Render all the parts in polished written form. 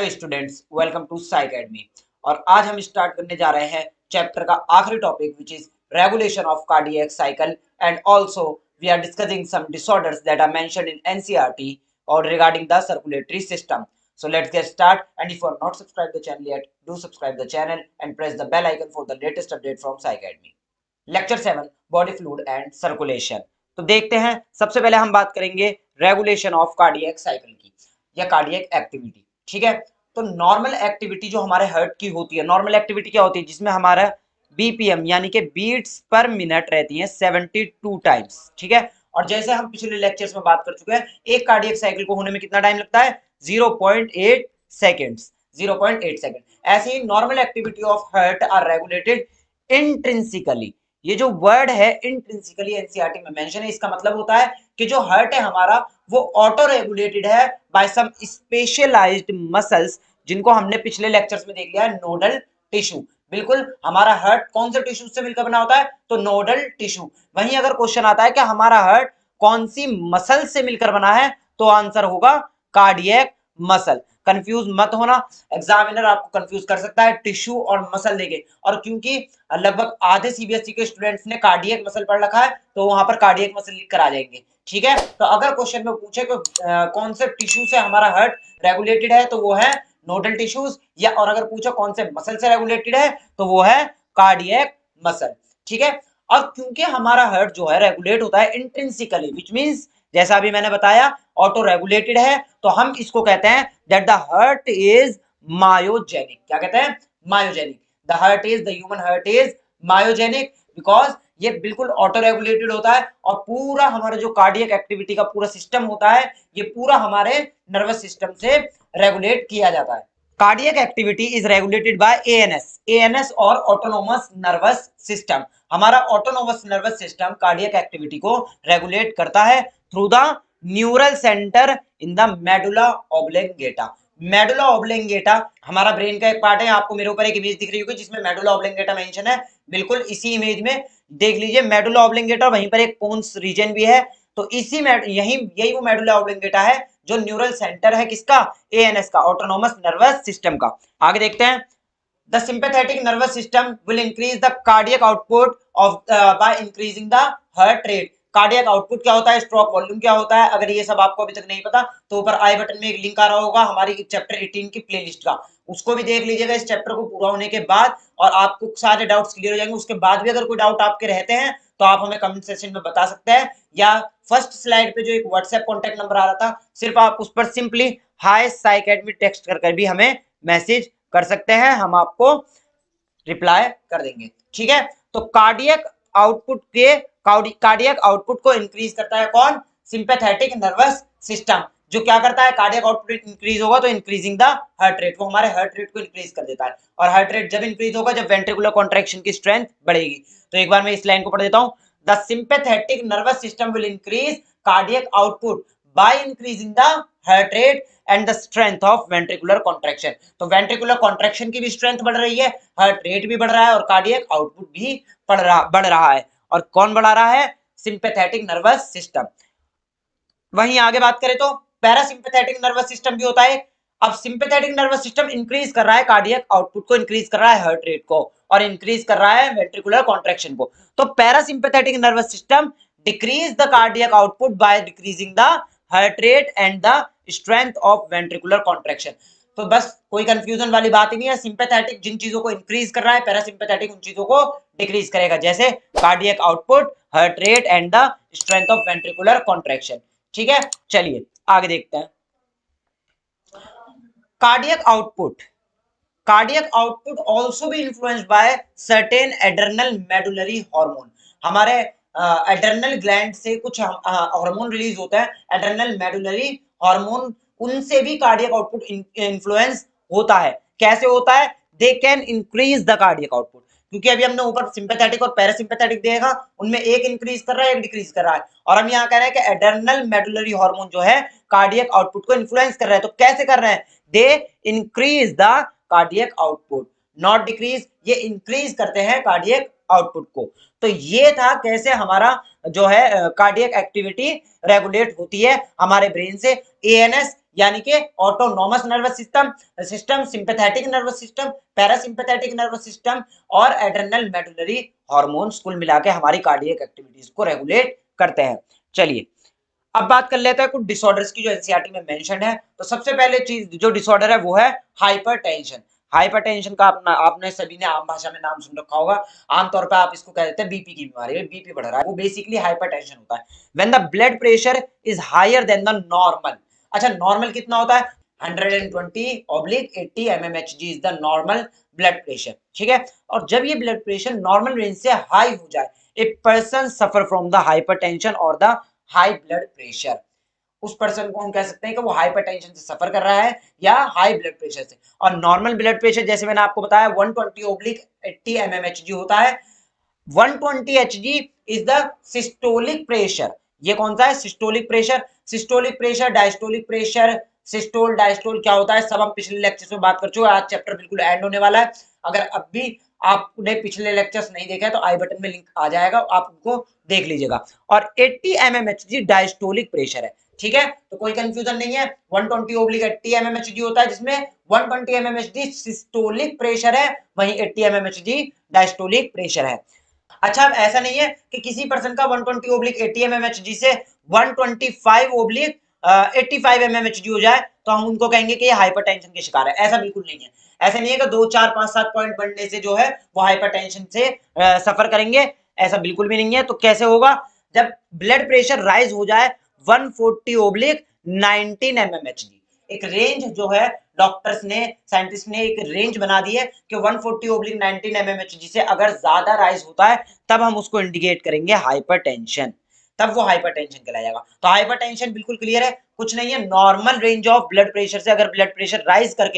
Hello students, welcome to Sai academy. और आज हम स्टार्ट करने जा रहे हैं चैप्टर का आखिरी topic which is regulation of cardiac cycle and also we are discussing some disorders that are mentioned in NCERT और regarding the circulatory system. So let's get started, and if you are not subscribed the channel yet, do subscribe the channel and press the bell icon for the latest update from Sai Academy. Lecture 7 body fluid and circulation. तो देखते हैं, सबसे पहले हम बात करेंगे regulation of cardiac cycle की या कार्डियक एक्टिविटी। ठीक है, तो नॉर्मल एक्टिविटी जो हमारे हार्ट की होती है, नॉर्मल एक्टिविटी क्या होती है जिसमें हमारा बीपीएम यानी कि बीट्स पर मिनट रहती हैं 72 टाइम्स। ठीक है, और जैसे हम पिछले लेक्चर्स में बात कर चुके हैं, एक कार्डियक साइकिल को होने में कितना टाइम लगता है? 0.8 सेकेंड्स। 0.8 सेकेंड। ऐसे ही normal activity of heart are regulated intrinsically. ये जो वर्ड है इंट्रिंसिकली एनसीईआरटी में मेंशन है, इसका मतलब होता है कि जो हार्ट है हमारा वो ऑटो रेगुलेटेड है बाय सम स्पेशलाइज्ड मसल्स, जिनको हमने पिछले लेक्चर्स में देख लिया है, नोडल टिश्यू। बिल्कुल, हमारा हार्ट कौन से टिश्यू से मिलकर बना होता है? तो नोडल टिश्यू। वहीं अगर क्वेश्चन आता है कि हमारा हार्ट कौन सी मसल से मिलकर बना है, तो आंसर होगा कार्डियक मसल। कंफ्यूज मत होना, एग्जामिनर आपको कंफ्यूज कर सकता है टिश्यू और मसल देके। और क्योंकि लगभग आधे सीबीएसई के स्टूडेंट्स ने कार्डियक मसल पढ़ रखा है, तो वहां पर कार्डियक मसल लिख कर आ जाएंगे। ठीक है, तो अगर क्वेश्चन में पूछे कि कौन से टिश्यू से हमारा हार्ट रेगुलेटेड है, तो वो है नोडल टिश्यूज, या और अगर पूछा कौन से मसल से रेगुलेटेड है, तो वो है कार्डियक मसल। ठीक है, अब क्योंकि हमारा हार्ट जो है रेगुलेट होता है इंट्रिंसिकली, विच मींस जैसा अभी मैंने बताया ऑटो रेगुलेटेड है, तो हम इसको कहते हैं that the heart is myogenic. क्या कहते हैं? Myogenic. The heart is, the human heart is myogenic because ये बिल्कुल ऑटो रेगुलेटेड होता है और पूरा हमारा जो कार्डियक एक्टिविटी का पूरा सिस्टम होता है, ये पूरा हमारे नर्वस सिस्टम से रेगुलेट किया जाता है। Cardiac activity is regulated by ANS और ऑटोनोमस नर्वस सिस्टम। हमारा autonomous nervous system cardiac activity को रेगुलेट करता है through the neural centre in the medulla oblongata. Medulla oblongata हमारा ब्रेन का एक पार्ट है। आपको मेरे ऊपर एक इमेज दिख रही होगी जिसमें मेडुला ऑब्लिंगेटा मेंशन है। बिल्कुल इसी इमेज में देख लीजिए मेडुला ऑब्लिंगेटा, वहीं पर एक पोन्स रीजन भी है। तो इसी यही वो मेडुला ऑब्लिंगेटा है जो न्यूरल सेंटर है किसका? एएनएस का, ऑटोनोमस नर्वस सिस्टम का। आगे देखते हैं, the sympathetic nervous system will increase the cardiac output of by increasing the heart rate. Cardiac output क्या होता है, स्ट्रोक वॉल्यूम क्या होता है, अगर ये सब आपको अभी तक नहीं पता तो ऊपर आई बटन में एक लिंक आ रहा होगा हमारी चैप्टर 18 की प्लेलिस्ट का, उसको भी देख लीजिएगा इस चैप्टर को पूरा होने के बाद, और आपको सारे डाउट्स क्लियर हो जाएंगे। उसके बाद भी अगर कोई डाउट आपके रहते हैं तो आप हमें कमेंट सेक्शन में बता सकते हैं, या फर्स्ट स्लाइड पे जो एक व्हाट्सएप कॉन्टेक्ट नंबर आ रहा था, सिर्फ आप उस पर simply hi Sai academy text कर भी हमें मैसेज कर सकते हैं, हम आपको रिप्लाई कर देंगे। ठीक है, तो कार्डियक आउटपुट को इंक्रीज करता है कौन? Sympathetic nervous system. जो क्या करता है, कार्डियक आउटपुट इंक्रीज होगा तो इंक्रीजिंग द हार्ट रेट, वो हमारे हार्ट रेट को इंक्रीज कर देता है। और हार्ट रेट जब इंक्रीज होगा जब वेंट्रिकुलर कॉन्ट्रैक्शन की स्ट्रेंथ बढ़ेगी। तो एक बार मैं इस लाइन को पढ़ देता हूं, the sympathetic nervous system will increase cardiac output by increasing the heart rate and the strength of ventricular contraction. तो वेंट्रिकुलर कॉन्ट्रैक्शन की भी स्ट्रेंथ बढ़ रही है, हार्ट रेट भी बढ़ रहा है और कार्डियक आउटपुट भी बढ़ रहा है। और कौन बढ़ा रहा है? Sympathetic nervous system. वहीं आगे बात करें तो पैरासिम्पैथेटिक नर्वस सिस्टम भी होता है। अब सिंपैथेटिक नर्वस सिस्टम इंक्रीज कर रहा है कार्डियक आउटपुट को, इंक्रीज कर रहा है हार्ट रेट को, और इंक्रीज कर रहा है वेंट्रिकुलर कॉन्ट्रैक्शन को। तो parasympathetic nervous system decrease the cardiac output by decreasing the heart rate and the strength of ventricular contraction. तो बस कोई कंफ्यूजन वाली बात ही नहीं है। सिंपैथेटिक जिन चीजों को इंक्रीज कर रहा है, पैरासिम्पैथेटिक उन चीजों को डिक्रीज करेगा, जैसे cardiac output, heart rate and the strength of ventricular contraction. ठीक है, चलिए आगे देखते हैं। कार्डियक आउटपुट ऑल्सो भी influenced by certain adrenal medullary hormone. हमारे एड्रेनल ग्लैंड से कुछ हार्मोन रिलीज होता है, एड्रेनल मेडुलरी हार्मोन, उनसे भी कार्डियक आउटपुट इन्फ्लुएंस होता है। कैसे होता है? They can increase the cardiac output, क्योंकि अभी हमने ऊपर सिंपैथेटिक और पैरासिम्पैथेटिक देखा, उनमें एक इंक्रीज कर रहा है एक डिक्रीज कर रहा है, और हम यहाँ कह रहे हैं कि एड्रेनल मेडुलरी हार्मोन जो है कार्डियक आउटपुट को इन्फ्लुएंस कर रहा है। तो कैसे कर रहे हैं? They increase the cardiac output, not decrease, ये इंक्रीज करते हैं कार्डियक आउटपुट को। तो ये था कैसे हमारा जो है कार्डियक एक्टिविटी रेगुलेट होती है हमारे ब्रेन से। एएनएस यानी कि autonomous nervous system, sympathetic nervous system, parasympathetic nervous system और एड्रेनल मेडुलरी हार्मोन्स कुल मिला के हमारी कार्डियक एक्टिविटीज को रेगुलेट करते हैं। चलिए अब बात कर लेते हैं कुछ डिसऑर्डर्स की जो एनसीईआरटी में मेंशन है। तो सबसे पहले चीज जो डिसऑर्डर है वो है हाइपरटेंशन। हाइपरटेंशन का आपने सभी ने आम भाषा में नाम सुन रखा होगा। आमतौर पर आप इसको कह देते हैं बीपी की बीमारी, बीपी बढ़ रहा है, वो बेसिकली हाइपरटेंशन होता है। When the blood pressure is higher than the normal. अच्छा, नॉर्मल कितना होता है? 120/80 mmHg is the normal blood pressure, ठीक है। और जब ये ब्लड प्रेशर नॉर्मल रेंज से हाई हो जाए, a person suffer from the hypertension और द हाई ब्लड प्रेशर, उस पर्सन को हम कह सकते हैं कि वो हाइपरटेंशन से सफर कर रहा है या हाई ब्लड प्रेशर से। और नॉर्मल ब्लड प्रेशर जैसे मैंने आपको बताया 120/80 mmHg होता है। 120 Hg is the systolic pressure. ये कौन सा है? Systolic pressure. Systolic pressure, diastolic pressure, systole diastole क्या होता है सब हम पिछले लेक्चर्स में बात कर चुके हैं। आज चैप्टर बिल्कुल एंड होने वाला है। अगर अब भी आपने पिछले लेक्चर्स नहीं देखा है तो आई बटन में लिंक आ जाएगा, आप उनको देख लीजिएगा। और 80 mmHg डायस्टोलिक प्रेशर है, ठीक है। तो कोई कंफ्यूजन नहीं है। 120/80 mmHg होता है जिसमें 120 mmHg सिस्टोलिक प्रेशर है, वहीं 80 mmHg डायस्टोलिक प्रेशर है। अच्छा, अब ऐसा नहीं है कि किसी पर्सन का 120/80 mmHg से 125/85 mmHg हो जाए तो हम उनको कहेंगे कि ये हाइपरटेंशन के शिकार है। ऐसा बिल्कुल नहीं है। ऐसा नहीं है कि 2 4 5 7 पॉइंट बढ़ने से जो है वो हाइपरटेंशन से सफर करेंगे, ऐसा बिल्कुल भी नहीं है। तो कैसे होगा? जब ब्लड प्रेशर राइज हो जाए 140/19 mmHg। एक रेंज जो है डॉक्टर्स ने, साइंटिस्ट ने एक रेंज बना दी है कि 140/19 mmHg से अगर ज्यादा राइज होता है तब हम उसको इंडिकेट करेंगे हाइपरटेंशन, तब वो हाइपरटेंशन कहलाएगा। तो हाइपरटेंशन बिल्कुल क्लियर है, कुछ नहीं है। Normal range of blood pressure से अगर ब्लड प्रेशर राइज करके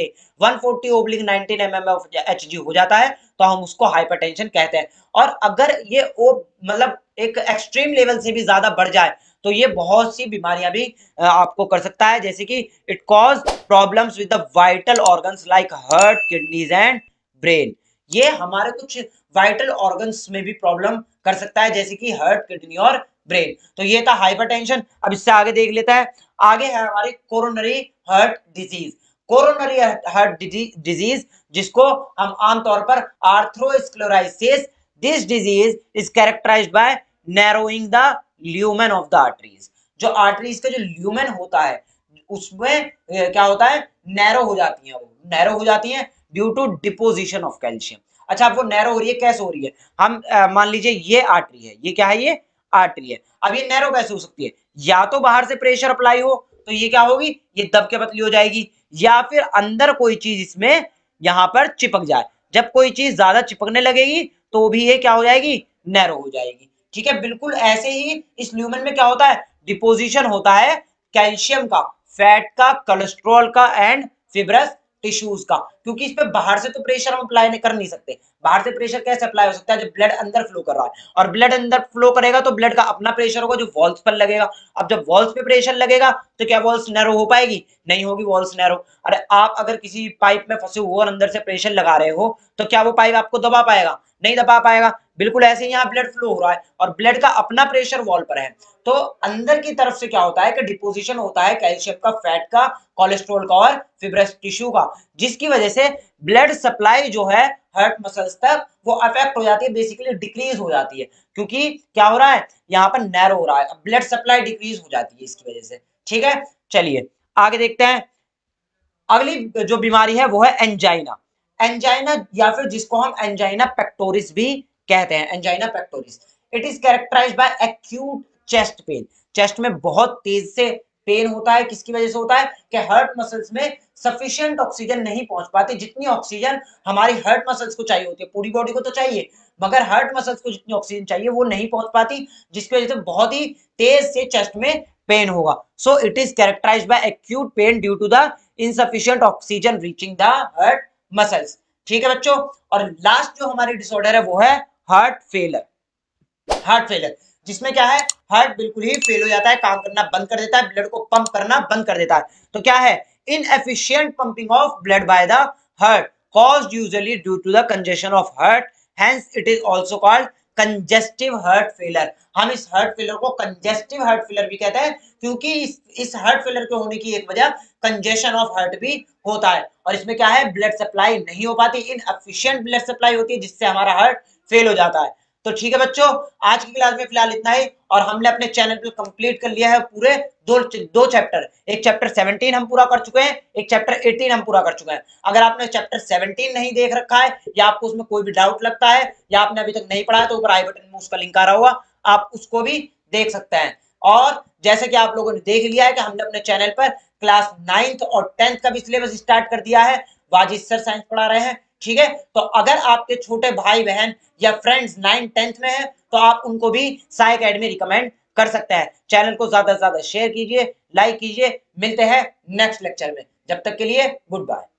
140/19 mmHg हो जाता है तो हम उसको हाइपरटेंशन कहते हैं। और अगर ये मतलब एक एक्सट्रीम लेवल से भी ज्यादा बढ़ जाए तो ये बहुत सी बीमारियां भी आपको कर सकता है, जैसे कि it cause problems with the vital organs like heart, kidneys and brain. ये हमारे कुछ वाइटल ऑर्गन्स में भी प्रॉब्लम कर सकता है, जैसे कि हार्ट, किडनी और ब्रेन। तो ये था हाइपरटेंशन। अब इससे आगे देख लेता है। आगे है हमारी coronary heart disease. Coronary heart disease जिसको हम आमतौर पर atherosclerosis, this disease is characterised by narrowing the lumen of the arteries. जो आर्टरीज का जो ल्यूमेन होता है उसमें क्या होता है? नैरो हो जाती है, वो नैरो हो जाती है due to deposition of calcium. अच्छा, अब वो नैरो हो रही है, कैसे हो रही है? हम मान लीजिए ये आर्टरी है, ये क्या है? ये आर्टरी है। अब ये नैरो कैसे हो सकती है? या तो बाहर से प्रेशर अप्लाई हो तो ये क्या होगी? ये दब के पतली हो जाएगी, या फिर अंदर कोई चीज इसमें यहां पर चिपक जाए। जब कोई चीज ज्यादा चिपकने लगेगी तो भी ये क्या हो जाएगी? नैरो हो जाएगी, ठीक है। बिल्कुल ऐसे ही इस ल्यूमेन में क्या होता है? डिपोजिशन होता है कैल्शियम का, फैट का, कोलेस्ट्रॉल का एंड फिब्रस टिश्यूज का। क्योंकि इस पे बाहर से तो प्रेशर हम अप्लाई कर नहीं सकते। बाहर से प्रेशर कैसे अप्लाई हो सकता है? जब ब्लड अंदर फ्लो कर रहा है, और ब्लड अंदर फ्लो करेगा तो ब्लड का अपना प्रेशर होगा जो वॉल्स पर लगेगा। अब जब वॉल्स पे प्रेशर लगेगा तो क्या वॉल्स नैरो हो पाएगी? नहीं होगी वॉल्स नैरो। अरे आप अगर किसी पाइप में फंसे हुए और अंदर से प्रेशर लगा रहे हो तो क्या वो पाइप आपको दबा पाएगा? नहीं दबा पाएगा। बिल्कुल ऐसे ही यहाँ ब्लड फ्लो हो रहा है और ब्लड का अपना प्रेशर वॉल पर है, तो अंदर की तरफ से क्या होता है कि डिपोजिशन होता है कैल्शियम का, फैट का, कोलेस्ट्रॉल का और फिब्रस टिश्यू का, जिसकी वजह से ब्लड सप्लाई जो है हार्ट मसल्स तक वो अफेक्ट हो जाती है, बेसिकली डिक्रीज हो जाती है। क्योंकि क्या हो रहा है? यहाँ पर नैरो हो रहा है, ब्लड सप्लाई डिक्रीज हो जाती है इसकी वजह से, ठीक है। चलिए आगे देखते हैं। अगली जो बीमारी है वो है एंजाइना। एंजाइना या फिर जिसको हम एंजाइना पेक्टोरिस भी कहते हैं, angina pectoris. It is characterised by acute chest pain. Chest में बहुत तेज से पेन होता है, किसकी वजह से होता है? कि हार्ट मसल्स में सफिशिएंट ऑक्सीजन नहीं पहुंच पाती। जितनी ऑक्सीजन हमारी हार्ट मसल्स को चाहिए होती है, पूरी बॉडी को तो चाहिए, मगर हार्ट मसल्स को जितनी ऑक्सीजन चाहिए वो नहीं पहुंच पाती, जिसकी वजह से बहुत ही तेज से चेस्ट में पेन होगा। So it is characterised by acute pain due to the insufficient oxygen reaching the heart muscles, ठीक है बच्चों। और लास्ट जो हमारी डिसऑर्डर है वो है हार्ट फेलर। हार्ट फेलर जिसमें क्या है? हार्ट बिल्कुल ही फेल हो जाता है, काम करना बंद कर देता है, ब्लड को पंप करना बंद कर देता है। तो क्या है? Inefficient pumping of blood by the heart caused usually due to the congestion of heart, hence it is also called congestive heart failure. हम इस हार्ट फेलर को कंजेस्टिव हार्ट फेलर भी कहते हैं, क्योंकि इस हार्ट फेलर के होने की एक वजह कंजेशन ऑफ हार्ट भी होता है। और इसमें क्या है, ब्लड सप्लाई नहीं हो पाती, इनएफिशिएंट ब्लड सप्लाई होती है, जिससे हमारा हार्ट फेल हो जाता है। तो ठीक है बच्चों, आज की क्लास में फिलहाल इतना ही। और हमने अपने चैनल पे कंप्लीट कर लिया है पूरे दो चैप्टर। एक चैप्टर 17 हम पूरा कर चुके हैं, एक चैप्टर 18 हम पूरा कर चुके हैं। अगर आपने चैप्टर 17 नहीं देख रखा है, या आपको उसमें कोई भी डाउट लगता है, या आपने अभी तक नहीं पढ़ा है, तो ऊपर आई बटन में उसका लिंक आ रहा होगा, आप उसको भी देख सकते हैं। और जैसे कि आप लोगों ने देख लिया है कि हमने अपने चैनल पर क्लास 9th और 10th का भी सिलेबस स्टार्ट कर दिया है। वाजिद सर साइंस पढ़ा रहे हैं, ठीक है। तो अगर आपके छोटे भाई बहन या फ्रेंड्स 9th 10th में है, तो आप उनको भी साई एकेडमी रिकमेंड कर सकते हैं। चैनल को ज्यादा से ज्यादा शेयर कीजिए, लाइक कीजिए। मिलते हैं नेक्स्ट लेक्चर में, जब तक के लिए गुड बाय।